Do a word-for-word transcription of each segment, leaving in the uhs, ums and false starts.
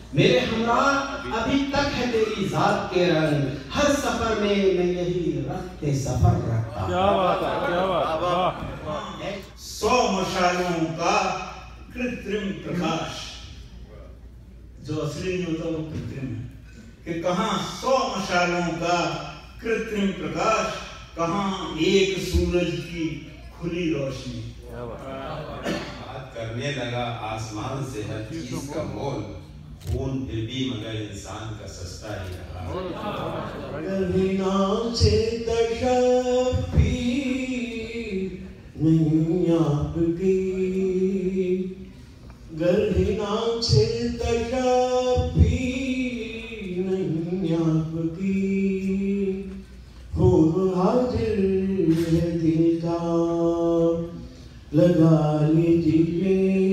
मेरे हमरा अभी तक है तेरी जात के रंग, हर सफर में मैं यही रखते सफर रखता। क्या बात है, क्या बात है। सौ मशालों का कृत्रिम प्रकाश, जो असली नहीं होता वो कृत्रिम है, कि कहाँ सौ मशालों का कृत्रिम प्रकाश, कहाँ एक सूरज की खुली रोशनी। बात करने लगा आसमान से हर चीज का मोल, खून फिर भी मगर इंसान का सस्ता ही रहा। गहना से तशफ़ी नहीं आपकी, गहना से तशफ़ी नहीं आपकी, हो हाजिर है दिल का लगा लीजिए।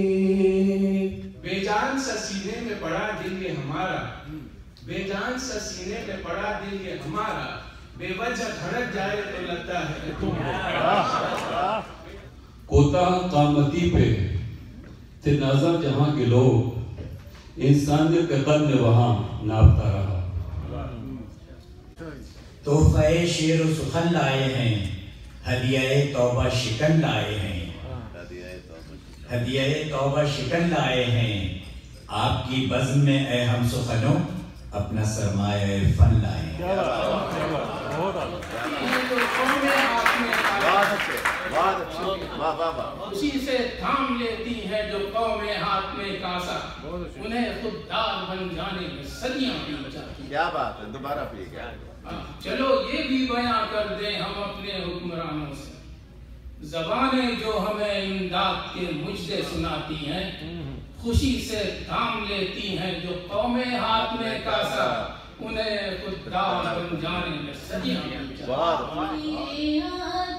बेजान सा सीने में पड़ा दिल ये हमारा, बेजान सा सीने में पड़ा दिल ये हमारा, बेवजह धड़क जाए तो लगता है तुम। कोता कामती पे ते नजर जहां के लोग, इंसानियत के कद वहां नापता रहा। तोहफे शेर सुखन लाए हैं, हदियाए तौबा शिकन लाए हैं, हदियाए तौबा शिकन लाए हैं, आपकी बज़्म में ए हम सुखनों अपना सरमाया फन लाए हैं। उसी से थाम लेती है जो कौमें हाथ में कासा, उन्हें खुददार बन जाने में सदियां बीत जाती। क्या बात है, दोबारा पी गया। चलो ये भी बयां कर दें हम अपने हुक्मरानों से, ज़बानें जो हमें इमदाद के मुजदे सुनाती हैं, खुशी से थाम लेती हैं जो कौमें हाथ में कासा, उन्हें खुददार बन जाने में सदियां बीत जाती।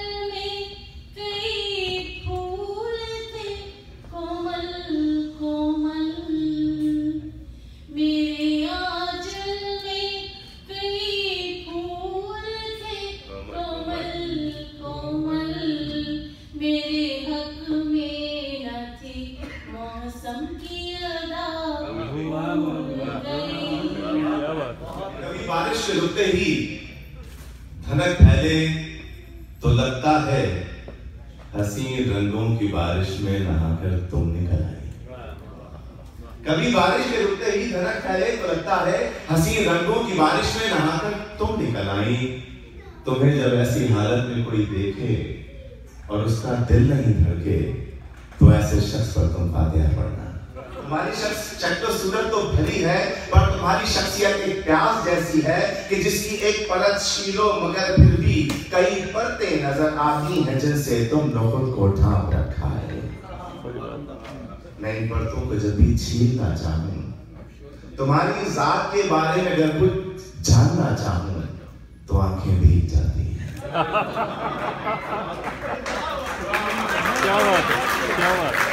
कभी बारिश से रुकते ही धनक फैले तो लगता है हसीन रंगों की बारिश में नहाकर तुम निकल आई। कभी बारिश से रुकते ही धनक फैले तो लगता है हसीन रंगों की बारिश में नहाकर तुम निकल आई। तुम्हें जब ऐसी हालत में कोई देखे और उसका दिल नहीं धड़के, तो ऐसे शख्स पर तुम फातिहा पढ़ना। तुम्हारी शख्स शक्ल सूरत तो भली है, पर तुम्हारी शख्सियत एक प्यास जैसी है कि जिसकी एक परत शीलो मगर फिर भी कई परतें नजर आती हैं जिनसे तुमने खुद को ढांप रखा है। मैं इन परतों को जब भी छीनना चाहूं, तुम्हारी जात के बारे में अगर कुछ जानना चाहूं, तो आंखें भीग जाती हैं। क्या बात है, क्या बात है।